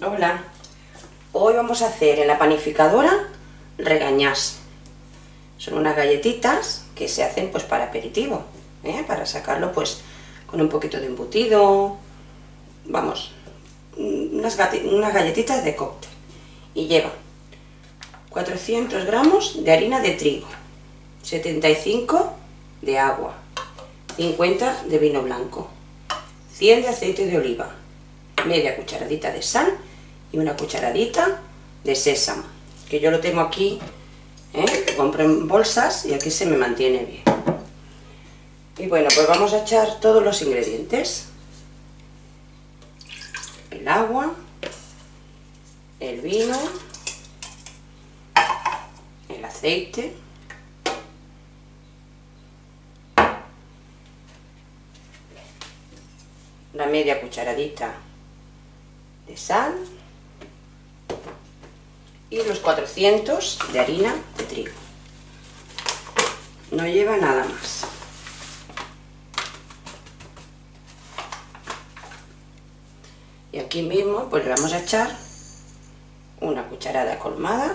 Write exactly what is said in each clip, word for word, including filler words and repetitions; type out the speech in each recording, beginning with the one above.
Hola, hoy vamos a hacer en la panificadora regañás. Son unas galletitas que se hacen pues para aperitivo, ¿eh? Para sacarlo pues con un poquito de embutido, vamos, unas, unas galletitas de cóctel. Y lleva cuatrocientos gramos de harina de trigo, setenta y cinco de agua, cincuenta de vino blanco, cien de aceite de oliva, media cucharadita de sal y una cucharadita de sésamo, que yo lo tengo aquí, ¿eh? Lo compro en bolsas y aquí se me mantiene bien. Y bueno, pues vamos a echar todos los ingredientes: el agua, el vino, el aceite, una media cucharadita de sal y los cuatrocientos de harina de trigo. No lleva nada más. Y aquí mismo pues le vamos a echar una cucharada colmada,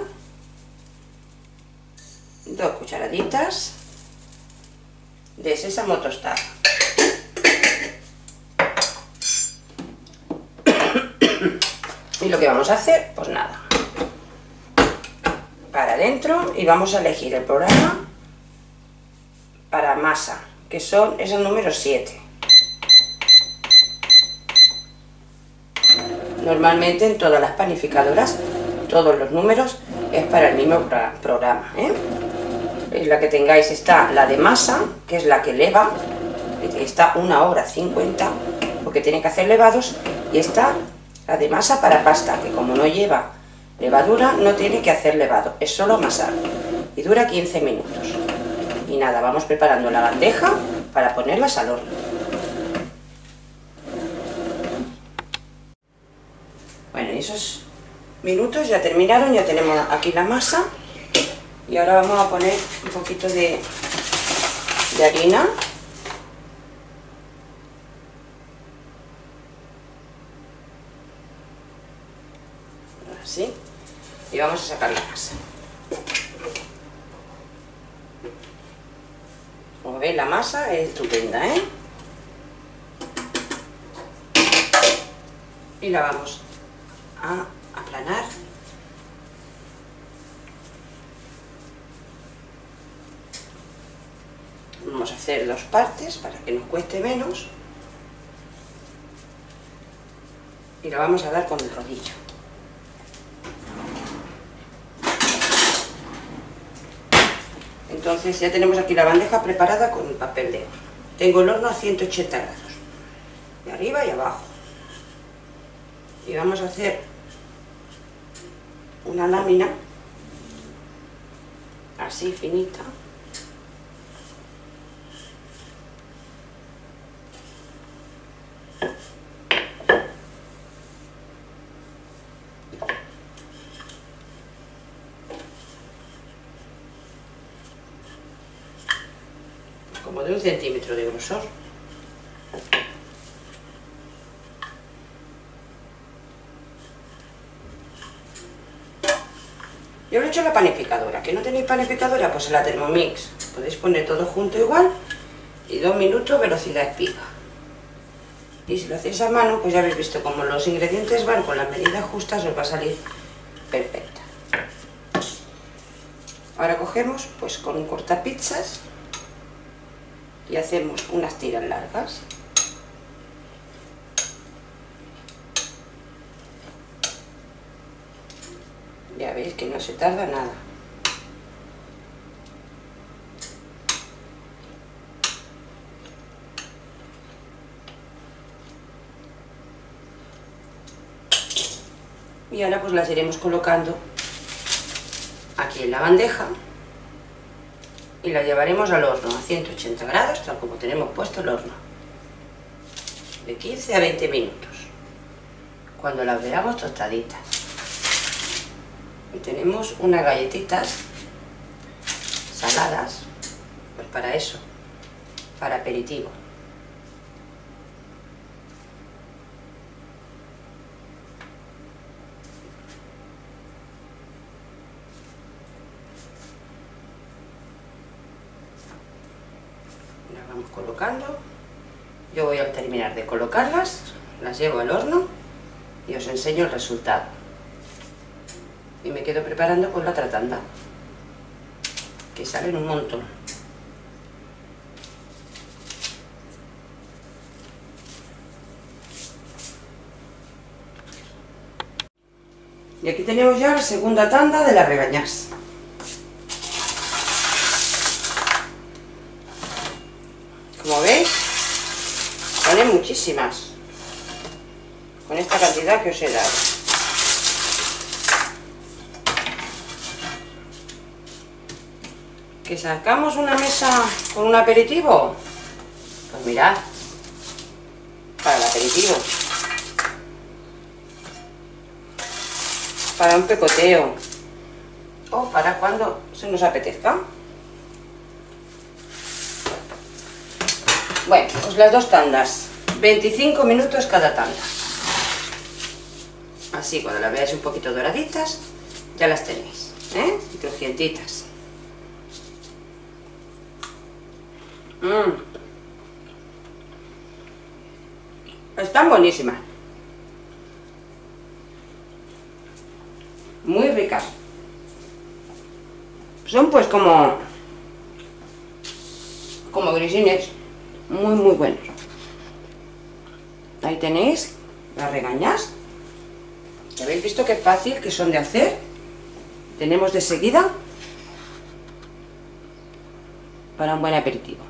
dos cucharaditas de sésamo tostado. Y lo que vamos a hacer, pues nada, para adentro, y vamos a elegir el programa para masa, que son, es el número siete. Normalmente en todas las panificadoras, todos los números es para el mismo programa, ¿eh? Es la que tengáis, está la de masa, que es la que leva, está una hora cincuenta, porque tiene que hacer levados, y está la de masa para pasta, que como no lleva levadura, no tiene que hacer levado, es solo amasar, y dura quince minutos. Y nada, vamos preparando la bandeja para ponerlas al horno. Bueno, esos minutos ya terminaron, ya tenemos aquí la masa, y ahora vamos a poner un poquito de, de harina. Así, y vamos a sacar la masa. Como veis, la masa es estupenda, ¿eh? Y la vamos a aplanar. Vamos a hacer dos partes para que nos cueste menos, y la vamos a dar con el rodillo. Entonces ya tenemos aquí la bandeja preparada con el papel de horno. Tengo el horno a ciento ochenta grados, de arriba y abajo. Y vamos a hacer una lámina así finita. Como de un centímetro de grosor. Yo lo he hecho en la panificadora. Que no tenéis panificadora, pues en la Thermomix. Podéis poner todo junto igual y dos minutos velocidad espiga. Y si lo hacéis a mano, pues ya habéis visto, como los ingredientes van con las medidas justas, os va a salir perfecta. Ahora cogemos pues con un cortapizzas y hacemos unas tiras largas. Ya veis que no se tarda nada. Y ahora pues las iremos colocando aquí en la bandeja y la llevaremos al horno a ciento ochenta grados, tal como tenemos puesto el horno, de quince a veinte minutos, cuando las veamos tostaditas. Y tenemos unas galletitas saladas, pues para eso, para aperitivo. vamos colocando. Yo voy a terminar de colocarlas, las llevo al horno y os enseño el resultado. Y me quedo preparando pues la otra tanda, que salen un montón. Y aquí tenemos ya la segunda tanda de las regañás. Como veis, ponen muchísimas, con esta cantidad que os he dado. ¿Que sacamos una mesa con un aperitivo? Pues mirad, para el aperitivo, para un picoteo o para cuando se nos apetezca. Bueno, pues las dos tandas, veinticinco minutos cada tanda. Así cuando las veáis un poquito doraditas, ya las tenéis, ¿eh? Y crujientitas. Mmm. Están buenísimas. Muy ricas. Son pues como como grisines, muy muy buenos. Ahí tenéis las regañás. ¿Habéis visto qué fácil que son de hacer? Tenemos de seguida para un buen aperitivo.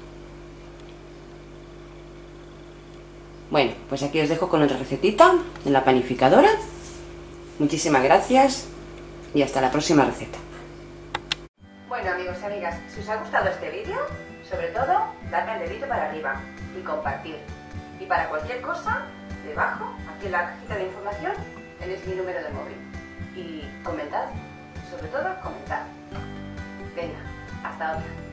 Bueno, pues aquí os dejo con otra recetita en la panificadora. Muchísimas gracias y hasta la próxima receta. Bueno, amigos y amigas, si os ha gustado este vídeo, sobre todo, dadme el dedito para arriba y compartir. Y para cualquier cosa, debajo, aquí en la cajita de información, tenéis mi número de móvil. Y comentad, sobre todo, comentad. Venga, hasta otra.